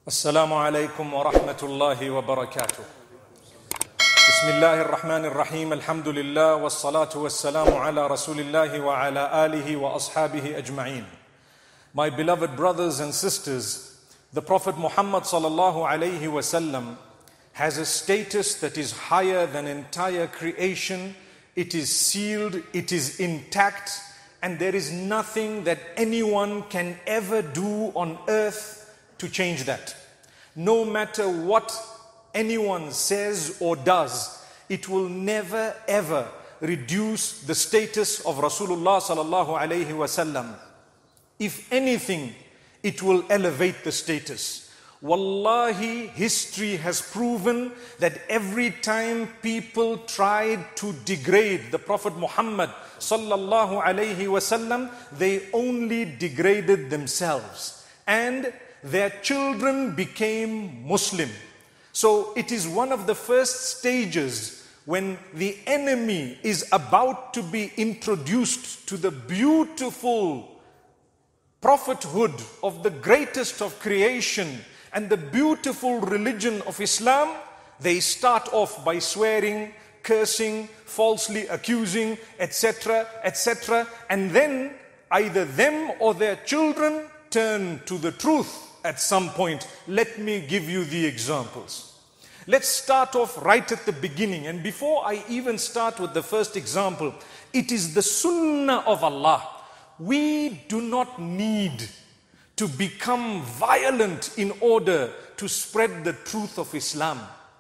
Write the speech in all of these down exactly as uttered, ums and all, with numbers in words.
السلام عليكم ورحمة الله وبركاته. بسم الله الرحمن الرحيم. الحمد لله والصلاة والسلام على رسول الله وعلى آله وأصحابه أجمعين. My beloved brothers and sisters, the Prophet Muhammad sallallahu alayhi wasallam has a status that is higher than entire creation. It is sealed, it is intact, and there is nothing that anyone can ever do on earth to change that. No matter what anyone says or does, it will never ever reduce the status of Rasulullah sallallahu alayhi wasallam. If anything, it will elevate the status. Wallahi, history has proven that every time people tried to degrade the Prophet Muhammad sallallahu alayhi wasallam, they only degraded themselves and their children became Muslim. So it is one of the first stages when the enemy is about to be introduced to the beautiful prophethood of the greatest of creation and the beautiful religion of Islam. They start off by swearing, cursing, falsely accusing, et cetera, et cetera. And then either them or their children turn to the truth at some point. Let me give you the examples. Let's start off right at the beginning. And before I even start with the first example, it is the sunnah of Allah. We do not need to become violent in order to spread the truth of Islam.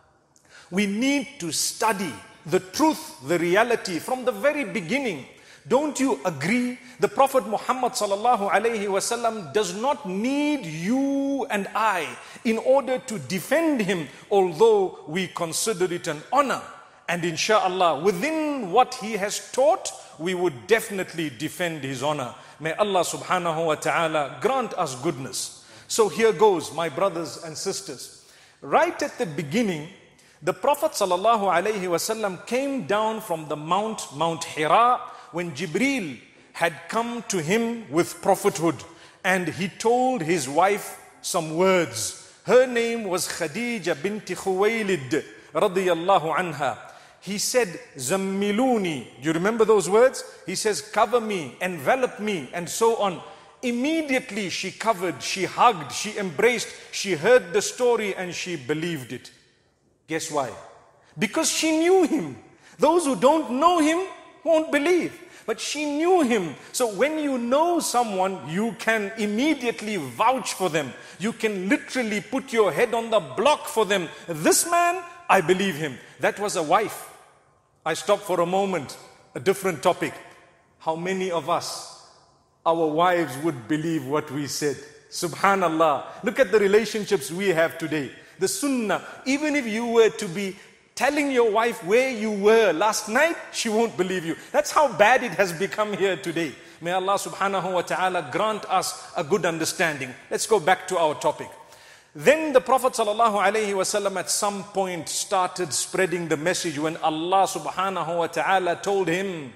We need to study the truth, the reality from the very beginning. Don't you agree? The Prophet Muhammad sallallahu alayhi wasallam does not need you and I in order to defend him, although we consider it an honor. And inshallah, within what he has taught, we would definitely defend his honor. May Allah subhanahu wa ta'ala grant us goodness. So here goes, my brothers and sisters. Right at the beginning, the Prophet sallallahu alayhi wasallam came down from the Mount, Mount Hira, when Jibreel had come to him with prophethood, and he told his wife some words. Her name was Khadija binti Khuwaylid radiyallahu anha. He said, Zammiluni. Do you remember those words? He says, cover me, envelop me, and so on. Immediately she covered, she hugged, she embraced, she heard the story and she believed it. Guess why? Because she knew him. Those who don't know him won't believe. But she knew him. So when you know someone, you can immediately vouch for them. You can literally put your head on the block for them. This man, I believe him. That was a wife. I stop for a moment. A different topic. How many of us, our wives would believe what we said? Subhanallah. Look at the relationships we have today. The sunnah, even if you were to be telling your wife where you were last night, she won't believe you. That's how bad it has become here today. May Allah subhanahu wa ta'ala grant us a good understanding. Let's go back to our topic. Then the Prophet sallallahu alayhi wasallam at some point started spreading the message when Allah subhanahu wa ta'ala told him,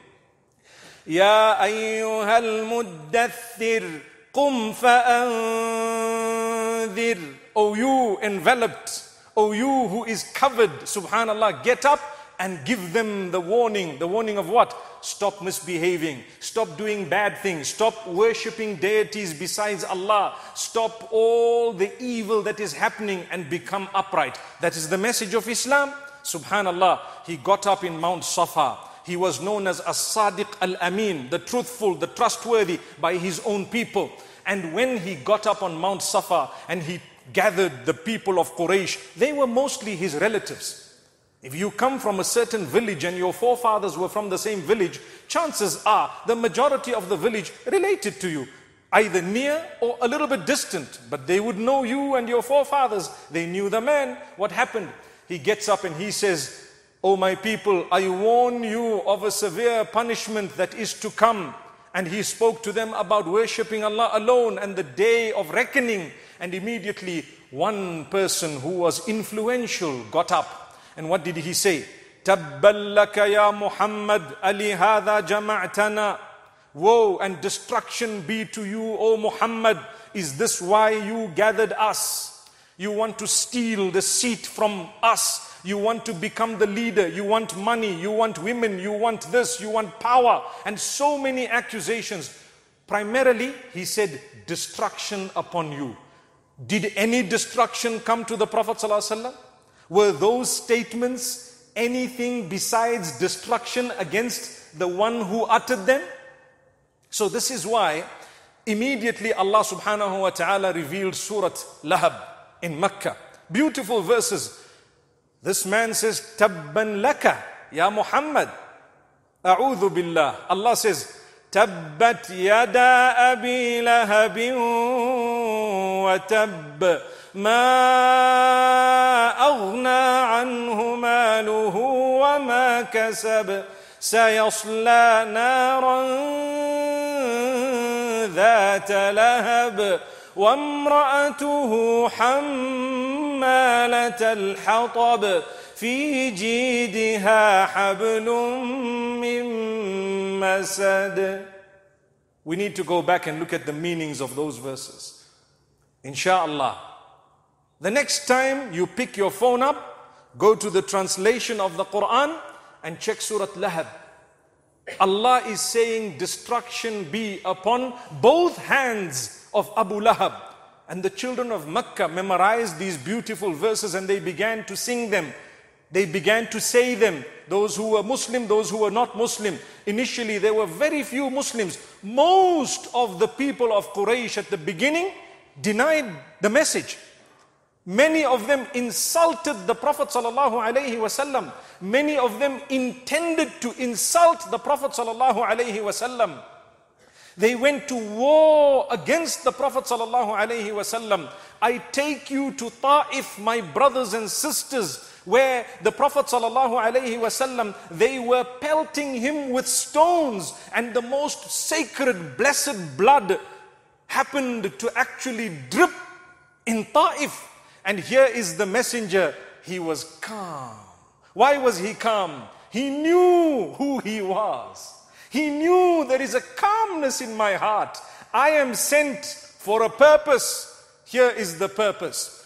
Ya ayyuhal muddathir qum fa'anzir. O you enveloped, O you who is covered, subhanallah, get up and give them the warning. The warning of what? Stop misbehaving. Stop doing bad things. Stop worshipping deities besides Allah. Stop all the evil that is happening and become upright. That is the message of Islam. Subhanallah, he got up in Mount Safa. He was known as As-Sadiq Al-Amin, the truthful, the trustworthy by his own people. And when he got up on Mount Safa and he gathered the people of Quraysh, they were mostly his relatives. If you come from a certain village and your forefathers were from the same village, chances are the majority of the village related to you, either near or a little bit distant, but they would know you and your forefathers. They knew the man. What happened? He gets up and he says, O my people, I warn you of a severe punishment that is to come. And he spoke to them about worshipping Allah alone and the day of reckoning. And immediately one person who was influential got up. And what did he say? Tabban laka ya Muhammad, ali hadha jama'tana. Woe and destruction be to you, O Muhammad. Is this why you gathered us? You want to steal the seat from us. You want to become the leader. You want money. You want women. You want this. You want power. And so many accusations. Primarily, he said, destruction upon you. Did any destruction come to the Prophet ﷺ? Were those statements anything besides destruction against the one who uttered them? So this is why immediately Allah subhanahu wa ta'ala revealed Surah Lahab in Mecca. Beautiful verses. This man says, Tabban laka, ya Muhammad. A'udhu billah. Allah says, Tabbat yada abi lahabin wa tab. Ma aghna anhu maluhu wa ma kasab. Sayasla naran dhata lahab. وامرأته حمالة الحطب في جيدها حبل من مسد. We need to go back and look at the meanings of those verses. Insha'Allah. The next time you pick your phone up, go to the translation of the Quran and check Surah Lahab. Allah is saying destruction be upon both hands of Abu Lahab. And the children of Mecca memorized these beautiful verses and they began to sing them. They began to say them. Those who were Muslim, those who were not Muslim. Initially there were very few Muslims. Most of the people of Quraysh at the beginning denied the message. Many of them insulted the Prophet sallallahu alaihi wasallam. Many of them intended to insult the Prophet sallallahu alaihi wasallam. They went to war against the Prophet sallallahu alaihi wasallam. I take you to Ta'if, my brothers and sisters, where the Prophet sallallahu alaihi wasallam, they were pelting him with stones, and the most sacred, blessed blood happened to actually drip in Ta'if. And here is the messenger. He was calm. Why was he calm? He knew who he was. He knew there is a calmness in my heart. I am sent for a purpose. Here is the purpose.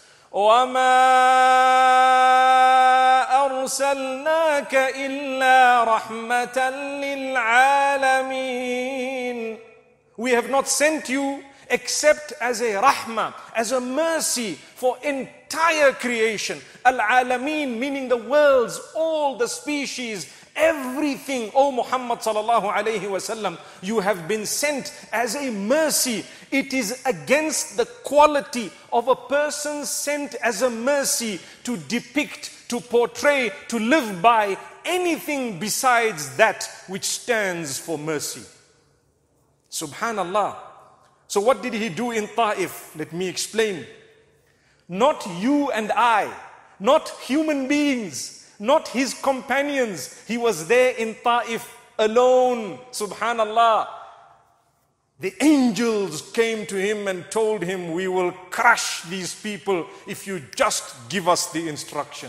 وَمَا أَرْسَلْنَاكَ إِلَّا رَحْمَةً لِلْعَالَمِينَ. We have not sent you except as a rahmah, as a mercy for entire creation. Al-Alameen, meaning the worlds, all the species, everything. O Muhammad sallallahu alayhi wasallam, you have been sent as a mercy. It is against the quality of a person sent as a mercy to depict, to portray, to live by anything besides that which stands for mercy. Subhanallah. So what did he do in Ta'if? Let me explain. Not you and I, not human beings, not his companions. He was there in Ta'if alone. Subhanallah. The angels came to him and told him, we will crush these people if you just give us the instruction.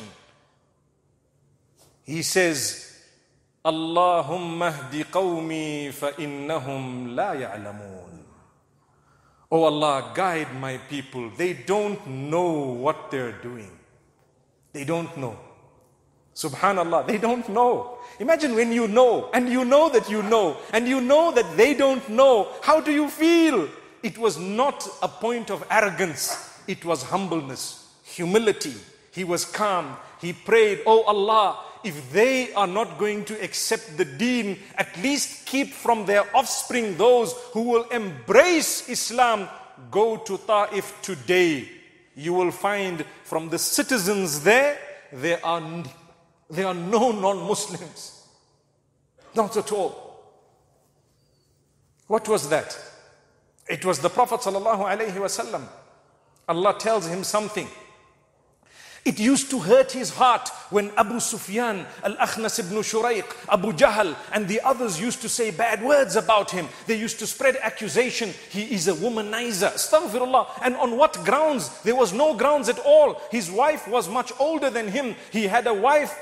He says, Allahumma hdi qawmi fa innahum la ya'lamun. Oh Allah, guide my people. They don't know what they're doing. They don't know. Subhanallah, they don't know. Imagine when you know, and you know that you know, and you know that they don't know. How do you feel? It was not a point of arrogance. It was humbleness, humility. He was calm. He prayed, oh Allah, if they are not going to accept the deen, at least keep from their offspring those who will embrace Islam. Go to Ta'if today. You will find from the citizens there, there are, there are no non-Muslims. Not at all. What was that? It was the Prophet sallallahu alaihi wasallam. Allah tells him something. It used to hurt his heart when Abu Sufyan, Al-Akhnas ibn Shuraiq, Abu Jahl and the others used to say bad words about him. They used to spread accusation. He is a womanizer. Astaghfirullah. And on what grounds? There was no grounds at all. His wife was much older than him. He had a wife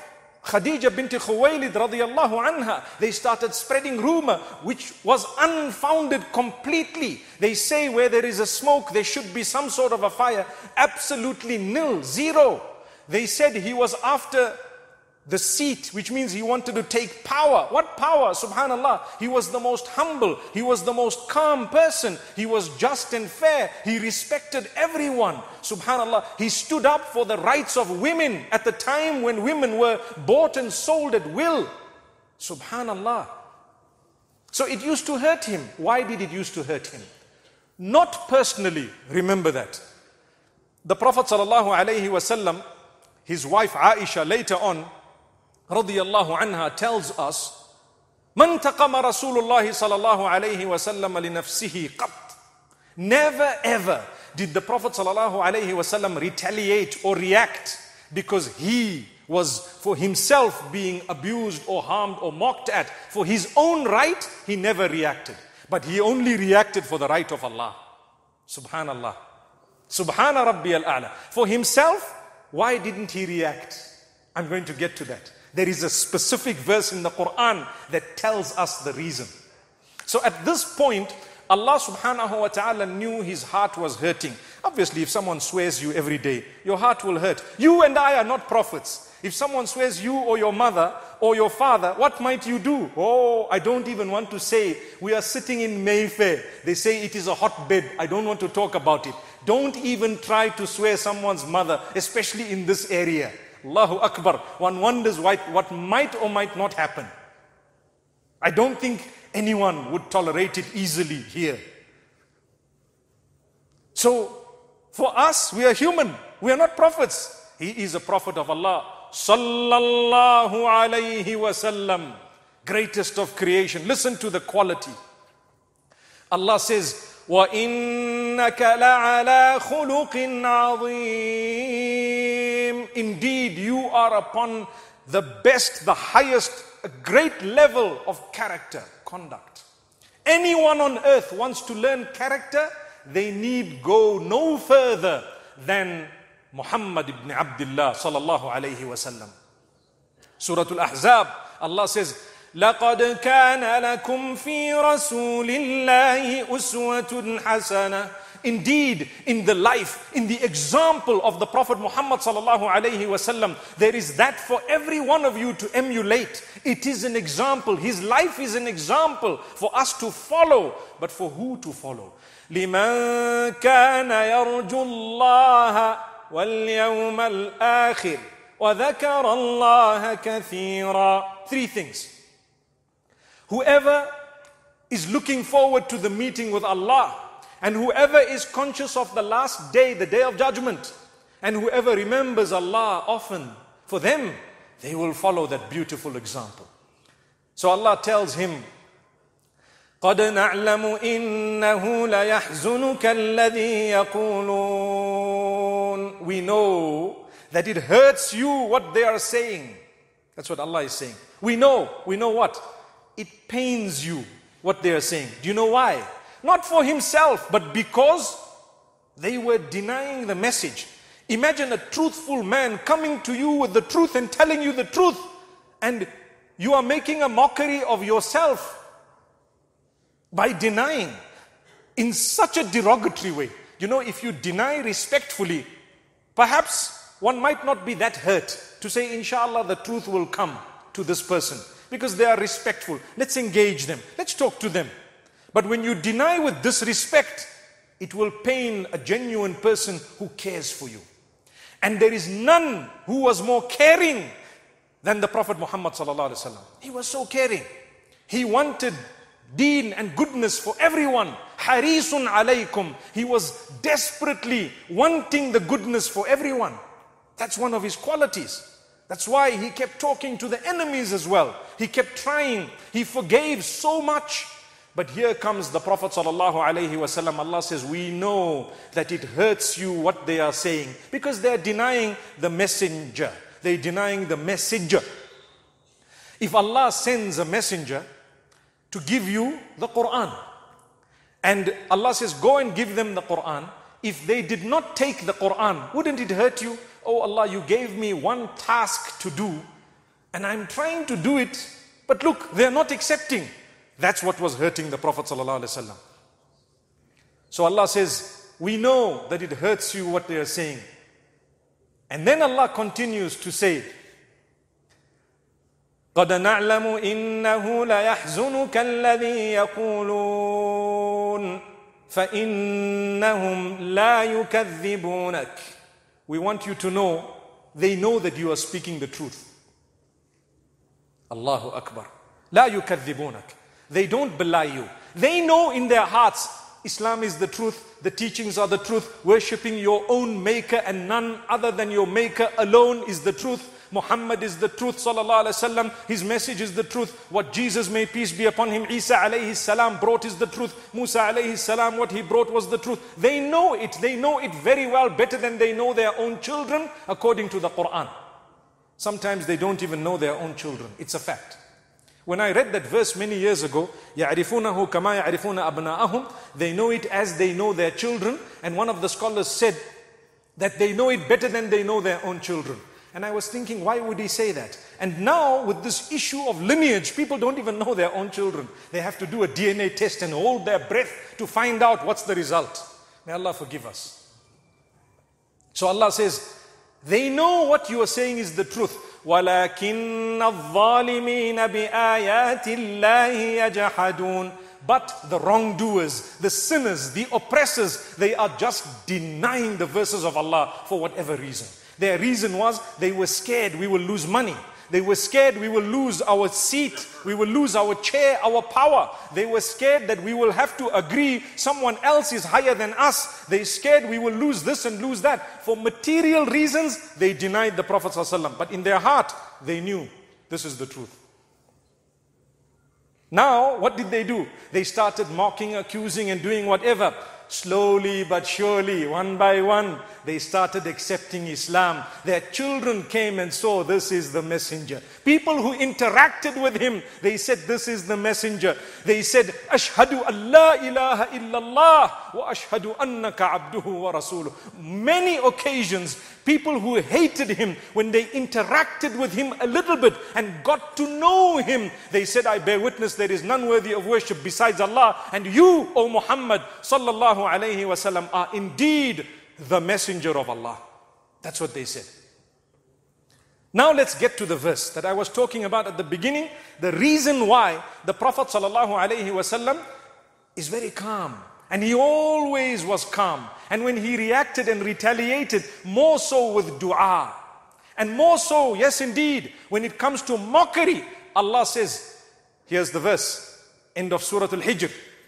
Khadija bint Khuwaylid radiyallahu anha, they started spreading rumor which was unfounded completely. They say where there is a smoke, there should be some sort of a fire. Absolutely nil, zero. They said he was after the seat, which means he wanted to take power. What power? Subhanallah. He was the most humble. He was the most calm person. He was just and fair. He respected everyone. Subhanallah. He stood up for the rights of women at the time when women were bought and sold at will. Subhanallah. So it used to hurt him. Why did it used to hurt him? Not personally. Remember that. The Prophet sallallahu alaihi wasallam, his wife Aisha later on, radiyallahu anha, tells us, Man taqama Rasulullah sallallahu alayhi wa sallam li nafsihi qat. Never ever did the Prophet sallallahu alayhi wa sallam retaliate or react because he was for himself being abused or harmed or mocked at. For his own right, he never reacted. But he only reacted for the right of Allah. Subhanallah. Subhana Rabbi al-A'la. For himself, why didn't he react? I'm going to get to that. There is a specific verse in the Quran that tells us the reason. So at this point, Allah subhanahu wa ta'ala knew his heart was hurting. Obviously, if someone swears you every day, your heart will hurt. You and I are not prophets. If someone swears you or your mother or your father, what might you do? Oh, I don't even want to say. We are sitting in Mayfair. They say it is a hotbed. I don't want to talk about it. Don't even try to swear someone's mother, especially in this area. Allahu Akbar. One wonders what, what might or might not happen. I don't think anyone would tolerate it easily here. So, for us, we are human. We are not prophets. He is a prophet of Allah. Sallallahu alayhi wasallam. Greatest of creation. Listen to the quality. Allah says, وَإِنَّكَ لَعَلَى خُلُقٍ عَظِيمٍ. Indeed, you are upon the best, the highest, a great level of character, conduct. Anyone on earth wants to learn character, they need go no further than Muhammad ibn Abdullah sallallahu alayhi wa sallam. Surah Al-Ahzab, Allah says, لَقَدْ كَانَ لَكُمْ فِي رَسُولِ اللَّهِ أُسْوَةٌ حَسَنَةٌ. Indeed, in the life, in the example of the Prophet Muhammad sallallahu alayhi wa sallam, there is that for every one of you to emulate. It is an example. His life is an example for us to follow. But for who to follow? لِمَنْ كَانَ يَرْجُو اللَّهَ وَالْيَوْمَ الْآخِرِ وَذَكَرَ اللَّهَ كَثِيرًا. Three things. Whoever is looking forward to the meeting with Allah, and whoever is conscious of the last day, the day of judgment, and whoever remembers Allah often, for them, they will follow that beautiful example. So Allah tells him, قَدْ نَعْلَمُ إِنَّهُ لَيَحْزُنُكَ الَّذِي يَقُولُونَ. We know that it hurts you what they are saying. That's what Allah is saying. We know, we know what? It pains you what they are saying. Do you know why? Not for himself, but because they were denying the message. Imagine a truthful man coming to you with the truth and telling you the truth, and you are making a mockery of yourself by denying in such a derogatory way. You know, if you deny respectfully, perhaps one might not be that hurt to say, inshallah, the truth will come to this person because they are respectful. Let's engage them. Let's talk to them. But when you deny with disrespect, it will pain a genuine person who cares for you. And there is none who was more caring than the Prophet Muhammad sallallahu alaihi wasallam. He was so caring. He wanted deen and goodness for everyone. Harisun alaykum. He was desperately wanting the goodness for everyone. That's one of his qualities. That's why he kept talking to the enemies as well. He kept trying. He forgave so much. But here comes the Prophet sallallahu alaihi wasallam. Allah says, we know that it hurts you what they are saying, because they are denying the messenger. They are denying the messenger. If Allah sends a messenger to give you the Quran, and Allah says, go and give them the Quran, if they did not take the Quran, wouldn't it hurt you? Oh Allah, you gave me one task to do, And I'm trying to do it, but look, they're not accepting. That's what was hurting the Prophet ﷺ. So Allah says, we know that it hurts you what they are saying. And then Allah continues to say, قَدْ نَعْلَمُ إِنَّهُ لَيَحْزُنُكَ الَّذِي يَقُولُونَ فَإِنَّهُمْ لَا يُكَذِّبُونَكَ. We want you to know, they know that you are speaking the truth. Allahu Akbar. لَا يُكَذِّبُونَكَ. They don't belie you. They know in their hearts, Islam is the truth, the teachings are the truth, worshipping your own maker and none other than your maker alone is the truth. Muhammad is the truth, sallallahu alaihi wasallam. His message is the truth. What Jesus, may peace be upon him, Isa alayhi salam brought is the truth. Musa alayhi salam, what he brought was the truth. They know it. They know it very well, better than they know their own children, according to the Quran. Sometimes they don't even know their own children. It's a fact. When I read that verse many years ago, يَعْرِفُونَهُ كَمَا يَعْرِفُونَ أَبْنَاءَهُم, they know it as they know their children. And one of the scholars said that they know it better than they know their own children. And I was thinking, why would he say that? And now with this issue of lineage, people don't even know their own children. They have to do a D N A test and hold their breath to find out what's the result. May Allah forgive us. So Allah says, they know what you are saying is the truth. وَلَكِنَّ الظَّالِمِينَ بِآيَاتِ اللَّهِ يَجْحَدُونَ. But the wrongdoers, the sinners, the oppressors, they are just denying the verses of Allah for whatever reason. Their reason was they were scared we will lose money. They were scared we will lose our seat, we will lose our chair, our power. They were scared that we will have to agree someone else is higher than us. They scared we will lose this and lose that. For material reasons, they denied the Prophet ﷺ. But in their heart, they knew this is the truth. Now, what did they do? They started mocking, accusing and doing whatever. Slowly but surely, one by one, they started accepting Islam. Their children came and saw this is the messenger. People who interacted with him, they said this is the messenger. They said, Ashhadu an la ilaha illallah wa ashhadu annaka abduhu wa rasuluh. Many occasions, people who hated him, when they interacted with him a little bit and got to know him, they said, I bear witness there is none worthy of worship besides Allah, and you, O Muhammad sallallahu alayhi wasallam, are indeed the messenger of Allah. That's what they said. Now let's get to the verse that I was talking about at the beginning. The reason why the Prophet sallallahu alayhi wasallam is very calm. And he always was calm. And when he reacted and retaliated, more so with dua. And more so, yes indeed, when it comes to mockery, Allah says, here's the verse, end of Surah Al-Hijr.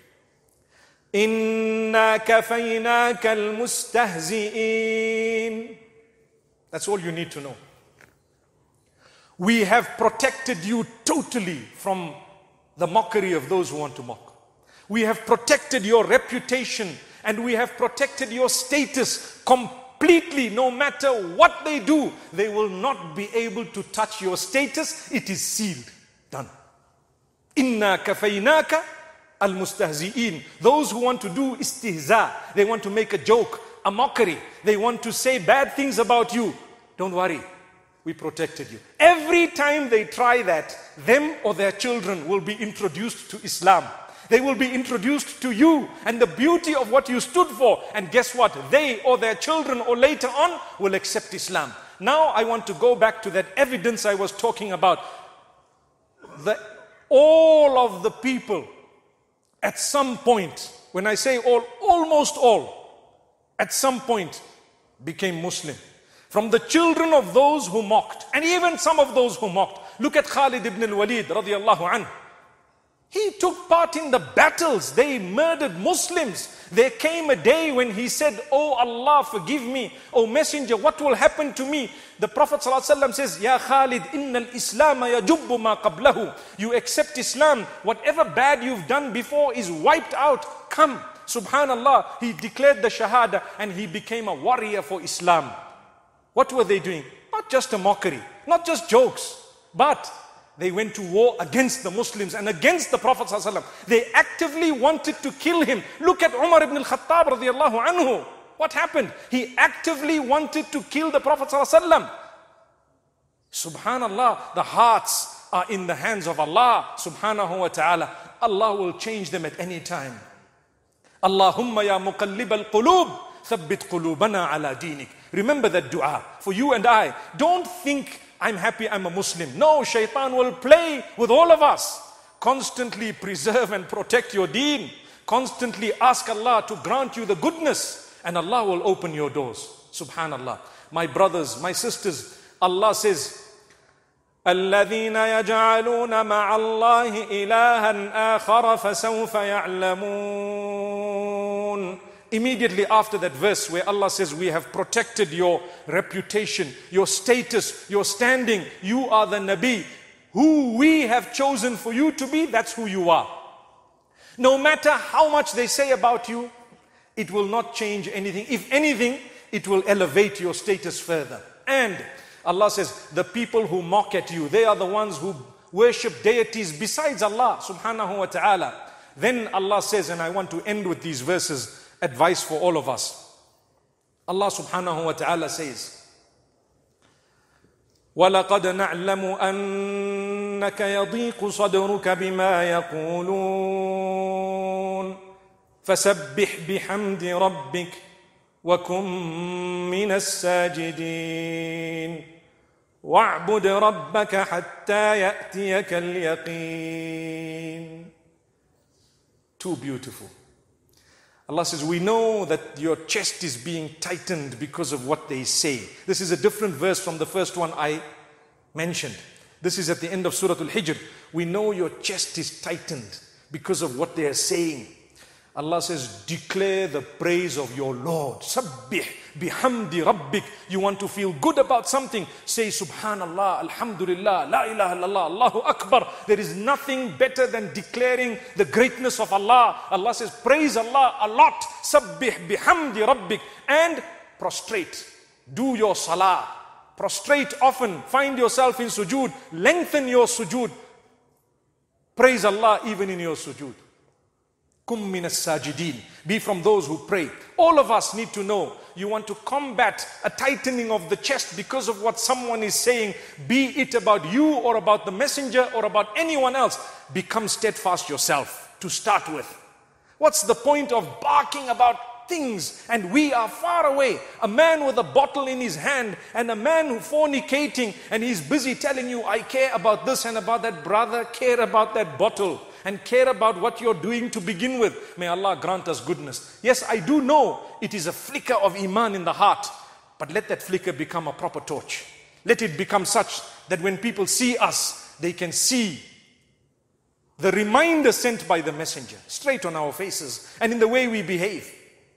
Inna kafaynaka al-mustahzi'in. That's all you need to know. We have protected you totally from the mockery of those who want to mock. We have protected your reputation and we have protected your status completely. No matter what they do, they will not be able to touch your status. It is sealed. Done. Inna kafaynaka al-mustahzi'in. Those who want to do istihza, they want to make a joke, a mockery, they want to say bad things about you. Don't worry, we protected you. Every time they try that, them or their children will be introduced to Islam. They will be introduced to you and the beauty of what you stood for. And guess what? They or their children or later on will accept Islam. Now I want to go back to that evidence I was talking about. The, all of the people at some point, when I say all, almost all, at some point became Muslim. From the children of those who mocked, and even some of those who mocked. Look at Khalid ibn al-Walid radiallahu anhu. He took part in the battles. They murdered Muslims. There came a day when he said, Oh Allah, forgive me. Oh Messenger, what will happen to me? The Prophet ﷺ says, Ya Khalid, inna al-Islam yajubbu ma qablahu. You accept Islam. Whatever bad you've done before is wiped out. Come. Subhanallah. He declared the Shahada and he became a warrior for Islam. What were they doing? Not just a mockery, not just jokes, but they went to war against the Muslims and against the Prophet ﷺ. They actively wanted to kill him. Look at Umar ibn al-Khattab radiallahu anhu. What happened? He actively wanted to kill the Prophet ﷺ. Subhanallah, the hearts are in the hands of Allah subhanahu wa ta'ala. Allah will change them at any time. Allahumma ya muqallib al-qulub, thabbit qulubana ala dinik. Remember that dua for you and I. Don't think I'm happy I'm a Muslim. No, shaitan will play with all of us. Constantly preserve and protect your deen. Constantly ask Allah to grant you the goodness, and Allah will open your doors. Subhanallah. My brothers, my sisters, Allah says, الَّذِينَ يَجْعَلُونَ مَعَ اللَّهِ إِلَهًا آخَرَ فَسَوْفَ يَعْلَمُونَ. Immediately after that verse where Allah says, we have protected your reputation, your status, your standing. You are the Nabi. Who we have chosen for you to be, that's who you are. No matter how much they say about you, it will not change anything. If anything, it will elevate your status further. And Allah says, the people who mock at you, they are the ones who worship deities besides Allah subhanahu wa ta'ala. Then Allah says, and I want to end with these verses, advice for all of us. Allah subhanahu wa ta'ala says, وَلَقَدْ نَعْلَمُ أَنَّكَ يَضِيقُ صَدْرُكَ بِمَا يَقُولُونَ فَسَبِّحْ بِحَمْدِ رَبِّكَ وَكُن مِّنَ السَّاجِدِينَ وَاعْبُدْ رَبَّكَ حَتَّى يَأْتِيَكَ الْيَقِينُ. Too beautiful. Allah says, we know that your chest is being tightened because of what they say. This is a different verse from the first one I mentioned. This is at the end of Surah Al-Hijr. We know your chest is tightened because of what they are saying. Allah says, declare the praise of your Lord. Sabbih bihamdi rabbik. You want to feel good about something, say Subhanallah, Alhamdulillah, La ilaha illallah, Allahu Akbar. There is nothing better than declaring the greatness of Allah. Allah says, praise Allah a lot. Sabbih bihamdi rabbik. And prostrate. Do your salah. Prostrate often. Find yourself in sujood. Lengthen your sujood. Praise Allah even in your sujood. Kum minas sajidin. Be from those who pray. All of us need to know, you want to combat a tightening of the chest because of what someone is saying, be it about you or about the messenger or about anyone else. Become steadfast yourself to start with. What's the point of barking about things and we are far away? A man with a bottle in his hand and a man who fornicating, and he's busy telling you, I care about this and about that. Brother, care about that bottle and care about what you're doing to begin with. May Allah grant us goodness. Yes, I do know it is a flicker of iman in the heart, but let that flicker become a proper torch. Let it become such that when people see us, they can see the reminder sent by the messenger straight on our faces and in the way we behave.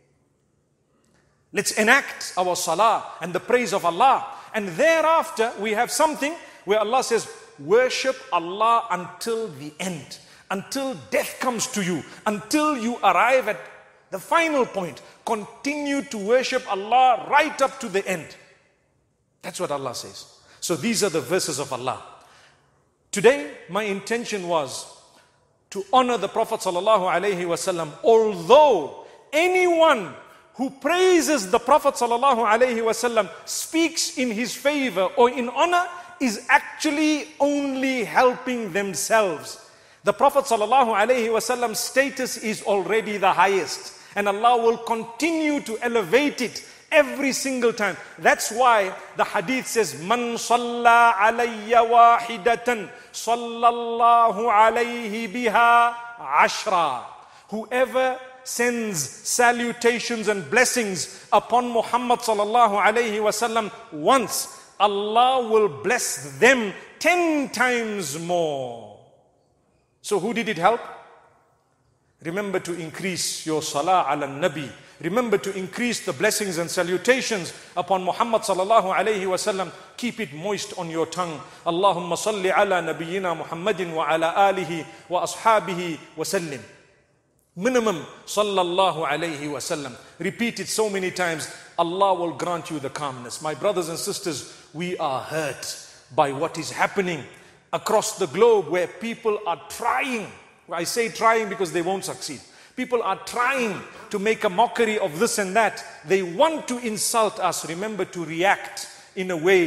Let's enact our salah and the praise of Allah. And thereafter we have something where Allah says, worship Allah until the end. Until death comes to you, until you arrive at the final point. Continue to worship Allah right up to the end. That's what Allah says. So these are the verses of Allah. Today, my intention was to honor the Prophet sallallahu alaihi wasallam. Although anyone who praises the Prophet sallallahu alaihi wasallam, speaks in his favor or in honor, is actually only helping themselves. The Prophet sallallahu alaihi wasallam's status is already the highest, and Allah will continue to elevate it every single time. That's why the hadith says, Man salla alayya wahidatan sallallahu alayhi biha ashra. Whoever sends salutations and blessings upon Muhammad sallallahu alayhi wasallam once, Allah will bless them ten times more. So who did it help? Remember to increase your salah ala nabi. Remember to increase the blessings and salutations upon Muhammad sallallahu alayhi wasallam. Keep it moist on your tongue. Allahumma salli ala nabiyyina Muhammadin wa ala alihi wa ashabihi wa sallim. Minimum sallallahu alayhi wasallam. Repeat it so many times. Allah will grant you the calmness. My brothers and sisters, we are hurt by what is happening across the globe, where people are trying. I say trying because they won't succeed. People are trying to make a mockery of this and that. They want to insult us. Remember to react in a way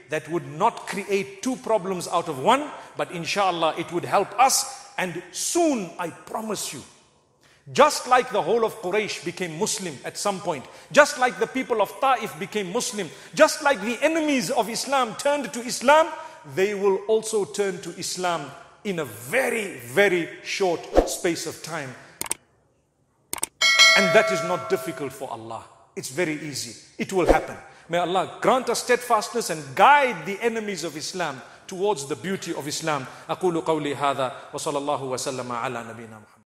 that would not create two problems out of one, but inshallah it would help us. And soon, I promise you, just like the whole of Quraysh became Muslim at some point, just like the people of Ta'if became Muslim, just like the enemies of Islam turned to Islam, they will also turn to Islam in a very, very short space of time. And that is not difficult for Allah. It's very easy. It will happen. May Allah grant us steadfastness and guide the enemies of Islam towards the beauty of Islam. أقول قولي هذا وصلى الله وسلم على نبينا محمد.